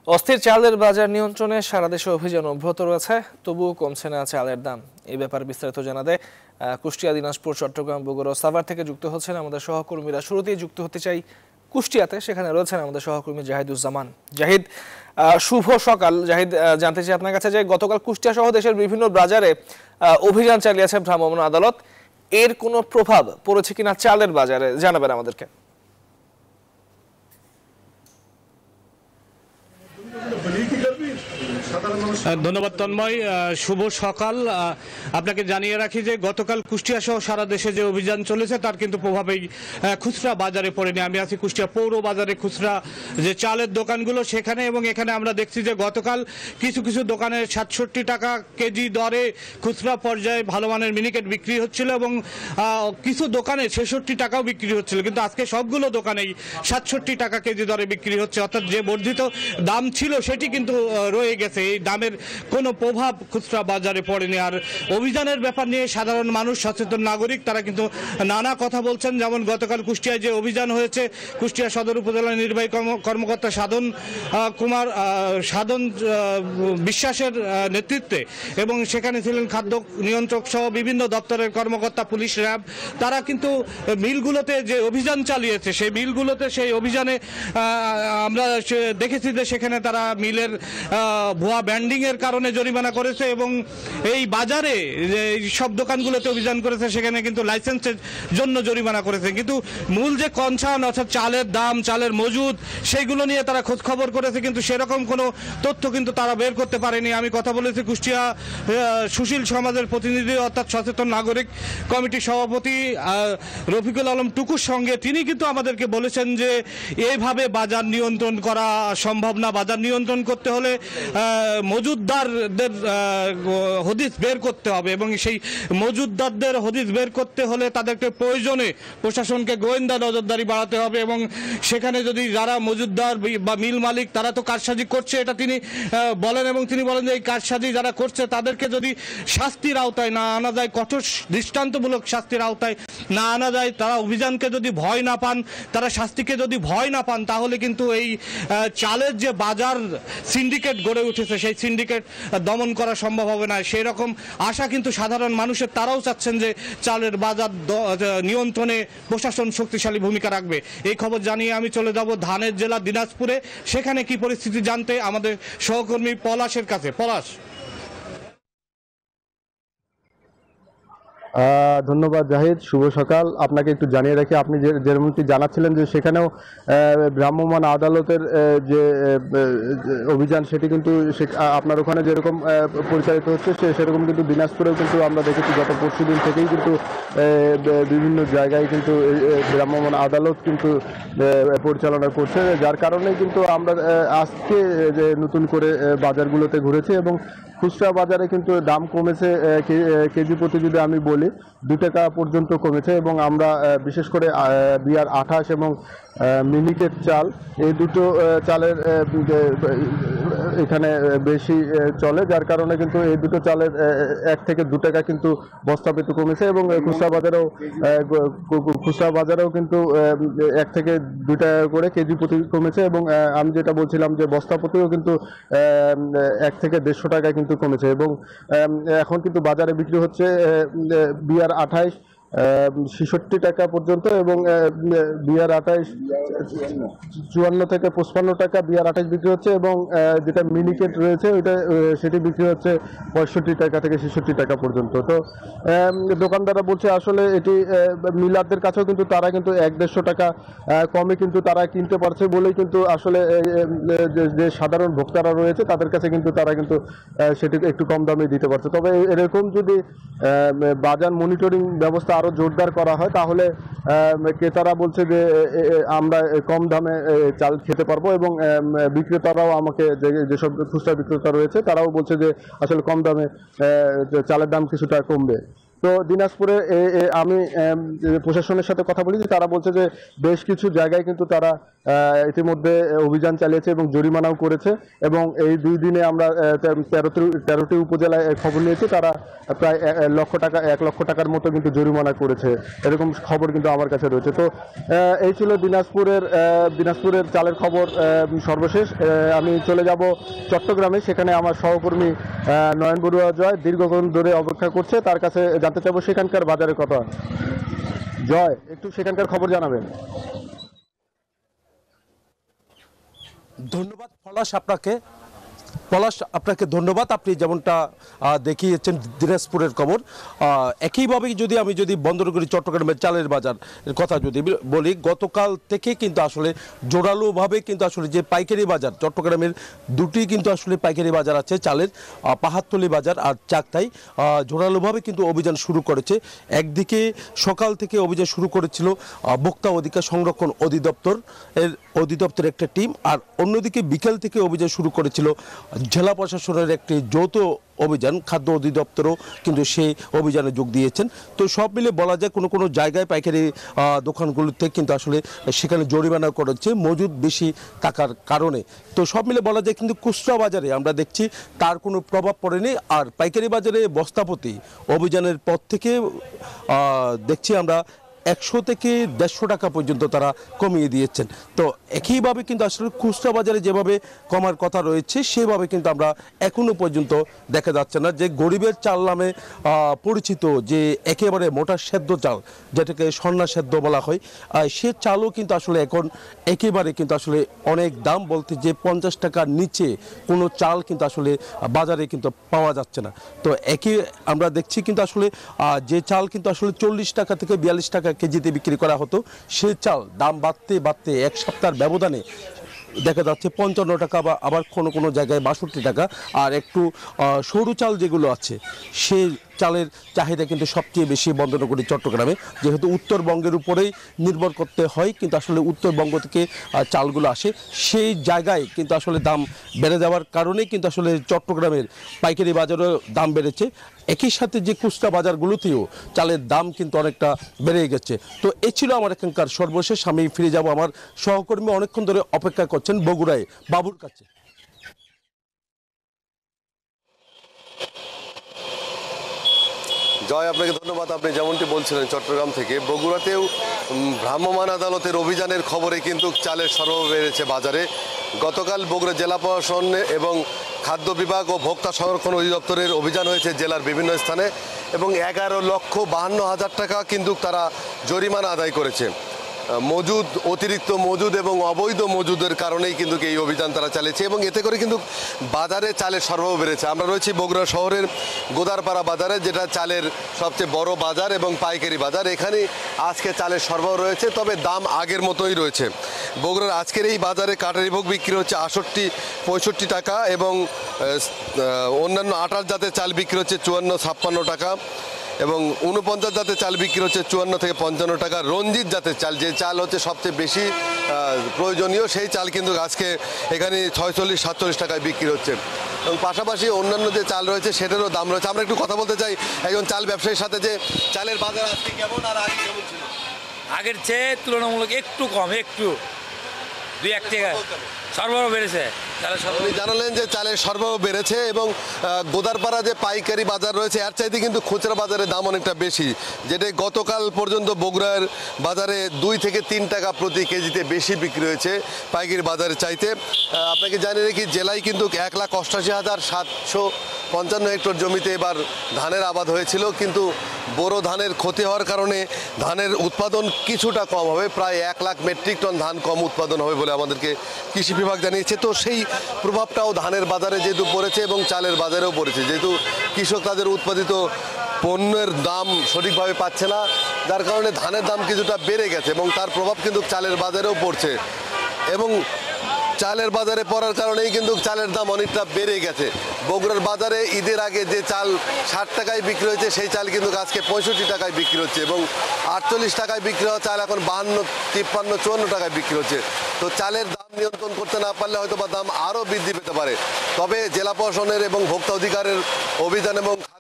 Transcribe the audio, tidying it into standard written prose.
অস্থির চালের বাজার নিয়ন্ত্রণে সারা দেশে অভিযান অব্যাহত রয়েছে, তবুও কমছে না চালের দাম। এই ব্যাপারে বিস্তারিত জানাতে কুষ্টিয়া, দিনাজপুর, চট্টগ্রাম, বগুড়া ও সাভার থেকে যুক্ত হচ্ছেন আমাদের সহকর্মীরা। শুরুতেই যুক্ত হতে চাই কুষ্টিয়াতে, সেখানে রয়েছেন আমাদের সহকর্মী জাহিদুজ্জামান। জাহিদ, শুভ সকাল। জাহিদ, জানতে চাই আপনার কাছে যে গতকাল কুষ্টিয়া সহ দেশের বিভিন্ন বাজারে অভিযান চালিয়েছে ভ্রাম্যমাণ আদালত, এর কোনো প্রভাব পড়েছে কিনা চালের বাজারে জানাবেন আমাদেরকে। ধন্যবাদ তন্ময়, শুভ সকাল। আপনাকে জানিয়ে রাখি যে গতকাল কুষ্টিয়া সহ সারা দেশে যে অভিযান চলেছে তার কিন্তু প্রভাবেই খুচরা বাজারে পড়েনি। আমি আছি কুষ্টিয়া পৌর বাজারে, খুচরা যে চালের দোকানগুলো সেখানে, এবং এখানে আমরা দেখছি যে গতকাল কিছু কিছু দোকানে 67 টাকা কেজি দরে খুচরা পর্যায়ে ভালো মানের মিনিকেট বিক্রি হচ্ছিল, এবং কিছু দোকানে 66 টাকাও বিক্রি হচ্ছিল, কিন্তু আজকে সবগুলো দোকানেই 67 টাকা কেজি দরে বিক্রি হচ্ছে। অর্থাৎ যে বর্ধিত দাম ছিল সেটি কিন্তু রয়ে গেছে, এই দামের কোনো প্রভাব খুচরা বাজারে পড়েনি। আর অভিযানের ব্যাপার নিয়ে সাধারণ মানুষ, সচেতন নাগরিক, তারা কিন্তু নানা কথা বলছেন। যেমন গতকাল কুষ্টিয়ায় যে অভিযান হয়েছে, কুষ্টিয়া সদর উপজেলা নির্বাহী কর্মকর্তা সাধন বিশ্বাসের নেতৃত্বে, এবং সেখানে ছিলেন খাদ্য নিয়ন্ত্রক সহ বিভিন্ন দপ্তরের কর্মকর্তা, পুলিশ, র্যাব, তারা কিন্তু মিলগুলোতে যে অভিযান চালিয়েছে সেই মিলগুলোতে, সেই অভিযানে আমরা দেখেছি যে সেখানে তারা মিলের ভুয়া ব্যান্ডিং এর কারণে জরিমানা করেছে, এবং এই বাজারে যে সব দোকানগুলোতে অভিযান করেছে সেখানে কিন্তু লাইসেন্সের জন্য জরিমানা করেছে। কিন্তু মূল যে কনসার্ন, অর্থাৎ চালের দাম, চালের মজুদ, সেইগুলো নিয়ে তারা খোঁজ খবর করেছে, কিন্তু সেরকম কোনো তথ্য কিন্তু তারা বের করতে পারেনি। আমি কথা বলেছি কুষ্টিয়া সুশীল সমাজের প্রতিনিধি, অর্থাৎ সচেতন নাগরিক কমিটির সভাপতি রফিকুল আলম টুকুর সঙ্গে। তিনি কিন্তু আমাদেরকে বলেছেন যে এইভাবে বাজার নিয়ন্ত্রণ করা সম্ভব না। বাজার নিয়ন্ত্রণ করতে হলে মজুদদারদের হদিস বের করতে হবে, এবং সেই মজুদদারদের হদিস বের করতে হলে তাদেরকে প্রয়োজনে প্রশাসনকে গোয়েন্দা নজরদারি বাড়াতে হবে, এবং সেখানে যদি যারা মজুদদার বা মিল মালিক তারা তো কারসাজি করছে এটা তিনি বলেন, এবং তিনি বলেন যে এই কারসাজি যারা করছে তাদেরকে যদি শাস্তির আওতায় না আনা যায়, কঠোর দৃষ্টান্তমূলক শাস্তির আওতায় না আনা যায়, তারা অভিযানকে যদি ভয় না পান, তারা শাস্তিকে যদি ভয় না পান, তাহলে কিন্তু এই চালের যে বাজার সিন্ডিকেট গড়ে উঠেছে সেই সিন্ডিকেট দমন করা সম্ভব হবে না। সেই রকম আশা কিন্তু সাধারণ মানুষের, তারাও চাচ্ছেন যে চালের বাজার নিয়ন্ত্রণে প্রশাসন শক্তিশালী ভূমিকা রাখবে। এই খবর জানিয়ে আমি চলে যাব ধানের জেলা দিনাজপুরে, সেখানে কি পরিস্থিতি জানতে আমাদের সহকর্মী পলাশের কাছে। পলাশ। ধন্যবাদ জাহিদ, শুভ সকাল। আপনাকে একটু জানিয়ে রাখি, আপনি যেমনটি জানাচ্ছিলেন যে সেখানেও ভ্রাম্যমাণ আদালতের যে অভিযান সেটি কিন্তু আপনার ওখানে যেরকম পরিচালিত হচ্ছে সেরকম কিন্তু দিনাজপুরেও কিন্তু আমরা দেখেছি গত পরশু দিন থেকেই কিন্তু বিভিন্ন জায়গায় কিন্তু ভ্রাম্যমাণ আদালত কিন্তু পরিচালনা করছে, যার কারণে কিন্তু আমরা আজকে যে নতুন করে বাজারগুলোতে ঘুরেছি, এবং খুচরা বাজারে কিন্তু দাম কমেছে। কেজি প্রতি যদি আমি বলি 2 টাকা পর্যন্ত কমেছে, এবং আমরা বিশেষ করে BR-28 এবং মিনিকেট চাল, এই দুটো চালের এখানে বেশি চলে, যার কারণে কিন্তু এই দুটো চালের 1 থেকে 2 টাকা কিন্তু বস্তা প্রতি কমেছে, এবং খুচরা বাজারেও কিন্তু 1 থেকে 2 টাকা করে কেজি প্রতি কমেছে, এবং আমি যেটা বলছিলাম যে বস্তা প্রতিও কিন্তু 1 থেকে 150 টাকা কিন্তু কমেছে, এবং এখন কিন্তু বাজারে বিক্রি হচ্ছে BR-28 66 টাকা পর্যন্ত, এবং BR-28 54 থেকে 55 টাকা BR-28 বিক্রি হচ্ছে, এবং যেটা মিনিকেট রয়েছে ওইটা সেটি বিক্রি হচ্ছে 65 টাকা থেকে 66 টাকা পর্যন্ত। তো দোকানদাররা বলছে আসলে এটি মিলারদের কাছেও কিন্তু তারা কিন্তু 1-150 টাকা কমে কিন্তু তারা কিনতে পারছে বলেই কিন্তু আসলে যে সাধারণ ভোক্তারা রয়েছে তাদের কাছে কিন্তু তারা কিন্তু সেটি একটু কম দামে দিতে পারছে। তবে এরকম যদি বাজার মনিটরিং ব্যবস্থা আরো জোরদার করা হয় তাহলে ক্রেতারা বলছে যে আমরা কম দামে চাল খেতে পারবো, এবং বিক্রেতারাও আমাকে যেসব খুচরা বিক্রেতা রয়েছে তারাও বলছে যে আসলে কম দামে চালের দাম কিছুটা কমবে। তো দিনাজপুরে আমি প্রশাসনের সাথে কথা বলেছি, তারা বলছে যে বেশ কিছু জায়গায় কিন্তু তারা ইতিমধ্যে অভিযান চালিয়েছে এবং জরিমানাও করেছে, এবং এই 2 দিনে আমরা 13টি উপজেলায় খবর নিয়েছি, তারা প্রায় 1 লক্ষ টাকার মতো কিন্তু জরিমানা করেছে, এরকম খবর কিন্তু আমার কাছে রয়েছে। তো এই ছিল দিনাজপুরের চালের খবর সর্বশেষ। আমি চলে যাব চট্টগ্রামে, সেখানে আমার সহকর্মী নয়ন বড়ুয়া জয় দীর্ঘক্ষণ ধরে অপেক্ষা করছে, তার কাছে জানতে চাইবো সেখানকার বাজারের কথা। জয়, একটু সেখানকার খবর জানাবেন। ধন্যবাদ পলাশ, আপনাকে ধন্যবাদ। আপনি যেমনটা দেখিয়েছেন দিনাজপুরের খবর, একইভাবে আমি যদি বন্দরগুড়ি চট্টগ্রামের চালের বাজার কথা যদি বলি, গতকাল থেকে কিন্তু আসলে জোরালোভাবে কিন্তু আসলে যে পাইকারি বাজার, চট্টগ্রামের 2টি কিন্তু আসলে পাইকারি বাজার আছে চালের, পাহাড়তলী বাজার আর চাকতাই, জোরালোভাবে কিন্তু অভিযান শুরু করেছে। একদিকে সকাল থেকে অভিযান শুরু করেছিল ভোক্তা অধিকার সংরক্ষণ অধিদপ্তরের একটা টিম, আর অন্যদিকে বিকেল থেকে অভিযান শুরু করেছিল জেলা প্রশাসনের একটি যৌথ অভিযান, খাদ্য অধিদপ্তরও কিন্তু সেই অভিযানে যোগ দিয়েছেন। তো সব মিলে বলা যায় কোনো কোনো জায়গায় পাইকারি দোকানগুলোতে কিন্তু আসলে সেখানে জরিমানা করেছে মজুদ বেশি থাকার কারণে। তো সব মিলে বলা যায় কিন্তু খুচরা বাজারে আমরা দেখছি তার কোনো প্রভাব পড়েনি, আর পাইকারি বাজারে বস্তাপতি অভিযানের পর থেকে দেখছি আমরা 100 থেকে 150 টাকা পর্যন্ত তারা কমিয়ে দিয়েছেন। তো একইভাবে কিন্তু আসলে খুচরা বাজারে যেভাবে কমার কথা রয়েছে সেভাবে কিন্তু আমরা এখনো পর্যন্ত দেখা যাচ্ছে না। যে গরিবের চাল নামে পরিচিত যে একেবারে মোটা সেদ্ধ চাল, যেটাকে সন্না সেদ্ধ বলা হয়, সে চালও কিন্তু আসলে এখন একেবারে কিন্তু আসলে অনেক দাম, বলতে যে 50 টাকার নিচে কোনো চাল কিন্তু আসলে বাজারে কিন্তু পাওয়া যাচ্ছে না। তো আমরা দেখছি কিন্তু আসলে যে চাল কিন্তু আসলে 40 টাকা থেকে 42 টাকা কেজিতে বিক্রি করা হতো, সেই চাল দাম বাড়তে বাড়তে 1 সপ্তাহের ব্যবধানে দেখা যাচ্ছে 55 টাকা, বা আবার কোনো কোনো জায়গায় 62 টাকা। আর একটু সরু চাল যেগুলো আছে সেই চালের চাহিদা কিন্তু সবচেয়ে বেশি বন্দরনগরী চট্টগ্রামে, যেহেতু উত্তরবঙ্গের উপরেই নির্ভর করতে হয়, কিন্তু আসলে উত্তরবঙ্গ থেকে চালগুলো আসে, সেই জায়গায় কিন্তু আসলে দাম বেড়ে যাওয়ার কারণেই কিন্তু আসলে চট্টগ্রামের পাইকারি বাজারেও দাম বেড়েছে। একই সাথে যে খুচরা বাজারগুলোতেও চালের দাম কিন্তু অনেকটা বেড়ে গেছে। তো এ ছিল আমার এখানকার সর্বশেষ। আমি ফিরে যাব, আমার সহকর্মী অনেকক্ষণ ধরে অপেক্ষা করছেন বগুড়ায় বাবুর কাছে। জয়, আপনাকে ধন্যবাদ। আপনি যেমনটি বলছিলেন চট্টগ্রাম থেকে বগুড়াতেও ভ্রাম্যমাণ আদালতের অভিযানের খবরে কিন্তু চালের সরবরাহ বেড়েছে বাজারে। গতকাল বগুড়া জেলা প্রশাসন এবং খাদ্য বিভাগ ও ভোক্তা সংরক্ষণ অধিদপ্তরের অভিযান হয়েছে জেলার বিভিন্ন স্থানে, এবং 11,52,000 টাকা কিন্তু তারা জরিমানা আদায় করেছে। অতিরিক্ত মজুদ এবং অবৈধ মজুদের কারণেই কিন্তু এই অভিযান তারা চালিয়েছে, এবং এতে করে কিন্তু বাজারে চালের সরবরাহ বেড়েছে। আমরা রয়েছি বগুড়া শহরের গোদারপাড়া বাজারে, যেটা চালের সবচেয়ে বড় বাজার এবং পাইকারি বাজার। এখানে আজকে চালের সরবরাহ রয়েছে, তবে দাম আগের মতোই রয়েছে। বগুড়ার আজকের এই বাজারে কাটারি ভোগ বিক্রি হচ্ছে 65 টাকা, এবং অন্যান্য আটার জাতের চাল বিক্রি হচ্ছে 54-56 টাকা, এবং 49 জাতের চাল বিক্রি হচ্ছে 54 থেকে 55 টাকা। রঞ্জিত জাতের চাল, যে চাল হচ্ছে সবচেয়ে বেশি প্রয়োজনীয়, সেই চাল কিন্তু আজকে এখানে 46-47 টাকায় বিক্রি হচ্ছে, এবং পাশাপাশি অন্যান্য যে চাল রয়েছে সেটারও দাম রয়েছে। আমরা একটু কথা বলতে চাই একজন চাল ব্যবসায়ীর সাথে, যে চালের বাজার আজকে কেমন আর আগে কেমন ছিল? আগের চেয়ে তুলনামূলক একটু কম, একটু 2-1 টাকা সরবরাহ বেড়েছে। আপনি জানালেন যে চালের সরবরাহ বেড়েছে, এবং গোদারপাড়া যে পাইকারি বাজার রয়েছে এর চাইতে কিন্তু খুচরা বাজারে দাম অনেকটা বেশি, যেটা গতকাল পর্যন্ত বগুড়ার বাজারে 2 থেকে 3 টাকা প্রতি কেজিতে বেশি বিক্রি হয়েছে পাইকারি বাজারে চাইতে। আপনাকে জানিয়ে রেখি, জেলায় কিন্তু 1,88,755 হেক্টর জমিতে এবার ধানের আবাদ হয়েছিল, কিন্তু বোরো ধানের ক্ষতি হওয়ার কারণে ধানের উৎপাদন কিছুটা কম হবে, প্রায় 1 লাখ মেট্রিক টন ধান কম উৎপাদন হবে বলে আমাদেরকে কৃষি বিভাগ জানিয়েছে। তো সেই প্রভাবটাও ধানের বাজারে যেহেতু পড়েছে এবং চালের বাজারেও পড়েছে, যেহেতু কৃষক তাদের উৎপাদিত পণ্যের দাম সঠিকভাবে পাচ্ছে না, যার কারণে ধানের দাম কিছুটা বেড়ে গেছে, এবং তার প্রভাব কিন্তু চালের বাজারেও পড়ছে। এবং চালের বাজারে পড়ার কারণেই কিন্তু চালের দাম অনেকটা বেড়ে গেছে। বগুড়ার বাজারে ঈদের আগে যে চাল 60 টাকায় বিক্রি হয়েছে, সেই চাল কিন্তু আজকে 65 টাকায় বিক্রি হচ্ছে, এবং 48 টাকায় বিক্রি হওয়া চাল এখন 52, 53, 54 টাকায় বিক্রি হচ্ছে। তো চালের দাম নিয়ন্ত্রণ করতে না পারলে হয়তো বা দাম আরও বৃদ্ধি পেতে পারে। তবে জেলা প্রশাসনের এবং ভোক্তা অধিকারের অভিযান এবং